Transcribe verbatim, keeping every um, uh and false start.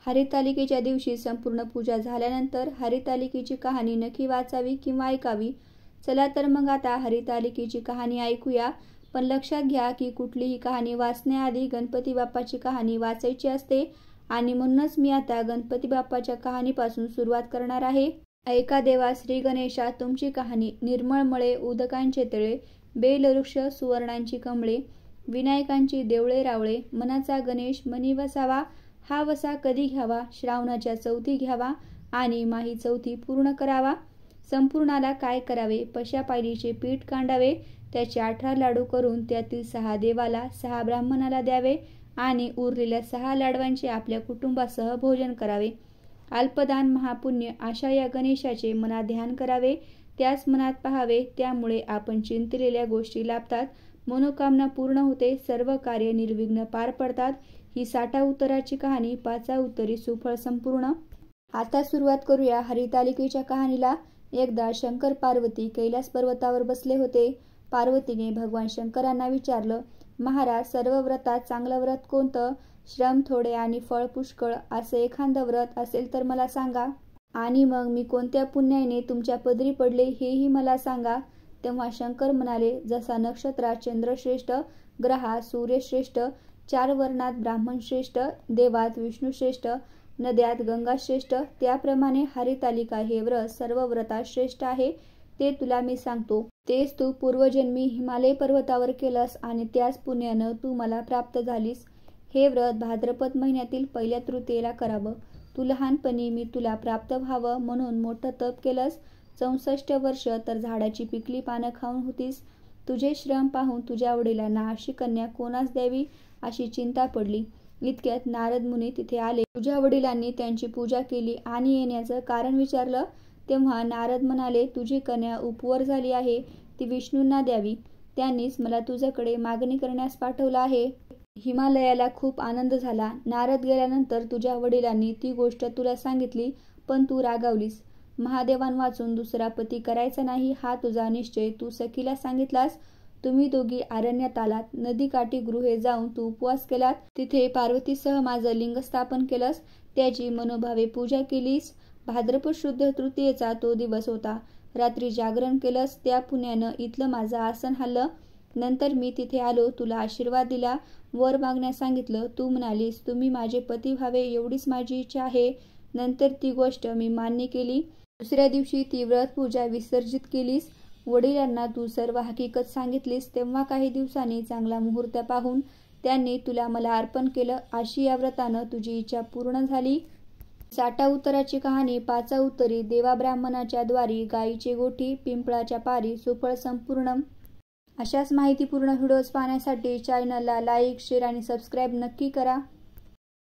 हरितालिकेच्या दिवशी संपूर्ण पूजा झाल्यानंतर हरितालिकेची कहाणी नक्की वाचावी किंवा ऐकावी. चला तर मग आता हरितालिकेची कहाणी ऐकूया. पण लक्षात घ्या की कुठलीही कहाणी वाचण्याआधी गणपती बाप्पाची कहाणी वाचायची असते आणि म्हणूनच मी आता गणपती बाप्पाच्या कहाणीपासून सुरुवात करणार आहे. ऐका देवा श्री गणेशा तुमची कहाणी. निर्मळ मळे उदकांचे तळे, बेलवृक्ष सुवर्णांची कमळे, विनायकांची देवळे रावळे, मनाचा गणेश मनी वसावा. हा वसा कधी घ्यावा? श्रावणाच्या चौथी घ्यावा आणि माही चौथी पूर्ण करावा. संपूर्णाला काय करावे? पशा पायलीचे पीठ कांडावे, त्याचे अठरा लाडू करून त्यातील सहा देवाला सहा ब्राह्मणाला द्यावे आणि उरलेल्या सहा लाडवांचे आपल्या कुटुंबासह भोजन करावे. अल्पदान महापुण्य अशा या गणेशाचे मनात ध्यान करावे, त्याच मनात पाहावे. त्यामुळे आपण चिंतलेल्या गोष्टी लाभतात, मनोकामना पूर्ण होते, सर्व कार्य निर्विघ्न पार पडतात. ही साठा उत्तराची कहाणी पाचा उत्तरी सुफळ संपूर्ण. आता सुरुवात करूया हरितालिकेच्या कहाणीला. एकदा शंकर पार्वती कैलास पर्वतावर बसले होते. पार्वतीने भगवान शंकरांना विचारलं, महाराज सर्व व्रतात चांगलं व्रत कोणतं? श्रम थोडे आणि फळ पुष्कळ असं एखादं व्रत असेल तर मला सांगा. आणि मग मी कोणत्या पुण्याने तुमच्या पदरी पडले हेही मला सांगा. तेव्हा शंकर म्हणाले, जसा नक्षत्रात चंद्रश्रेष्ठ, ग्रहात सूर्यश्रेष्ठ, चार वर्णात ब्राह्मण श्रेष्ठ, देवात विष्णू श्रेष्ठ, नद्यात गंगा श्रेष्ठ, त्याप्रमाणे हरितालिका हे व्रत सर्व व्रतात श्रेष्ठ आहे. ते तुला मी सांगतो. तेच तू पूर्वजन्मी हिमालय पर्वतावर केलंस आणि त्याच पुण्यानं तू मला प्राप्त झालीस. हे व्रत भाद्रपद महिन्यातील पहिल्या तृतीयेला करावं. तू लहानपणी मी तुला प्राप्त व्हावं म्हणून मोठं तप केलंस. चौसष्ट वर्ष तर झाडाची पिकली पानं खाऊन होतीस. तुझे श्रम पाहून तुझ्या वडिलांना अशी कन्या कोणास द्यावी अशी चिंता पडली. इतक्यात नारद मुनी तिथे आले. तुझ्या वडिलांनी त्यांची पूजा केली आणि येण्याचं कारण विचारलं. तेव्हा नारद म्हणाले, तुझी कन्या उपवर झाली आहे, ती विष्णूंना द्यावी. त्यांनीच मला तुझ्याकडे मागणी करण्यास पाठवलं आहे. हिमालयाला खूप आनंद झाला. नारद गेल्यानंतर तुझ्या वडिलांनी ती गोष्ट तुला सांगितली, पण तू रागावलीस. महादेवांवाचून दुसरा पती करायचा नाही हा तुझा निश्चय तू सखीला सांगितलास. तुम्ही दोघी अरण्यात आलात. नदीकाठी गृहे जाऊन तू उपवास केलात. तिथे पार्वतीसह माझं लिंग स्थापन केलंस. त्याची मनोभावे पूजा केलीस. भाद्रपद शुद्ध तृतीयेचा तो दिवस होता. रात्री जागरण केलंस. त्या पुण्यानं इथलं माझं आसन हल्लं. नंतर मी तिथे आलो, तुला आशीर्वाद दिला, वर मागण्यास सांगितलं. तू म्हणालीस, तुम्ही माझे पती व्हावे एवढीच माझी इच्छा आहे. नंतर ती गोष्ट मी मान्य केली. दुसऱ्या दिवशी ती व्रत पूजा विसर्जित केलीस. वडिलांना तू सर्व हकीकत सांगितलीस. तेव्हा काही दिवसांनी चांगला मुहूर्त पाहून त्यांनी तुला मला अर्पण केलं. अशी या व्रतानं तुझी इच्छा पूर्ण झाली. साठा उत्तराची कहाणी पाचा उत्तरी. देवा ब्राह्मणाच्या द्वारी, गायीचे गोठी, पिंपळाच्या पारी, सुफळ संपूर्ण. अशाच माहितीपूर्ण व्हिडिओज पाहण्यासाठी चॅनलला लाईक, शेअर आणि सबस्क्राईब नक्की करा.